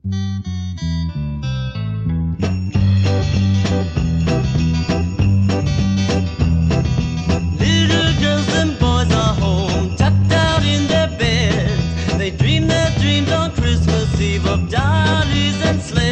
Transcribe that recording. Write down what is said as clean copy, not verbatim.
Little girls and boys are home, tucked out in their beds. They dream their dreams on Christmas Eve of dollies and sleds.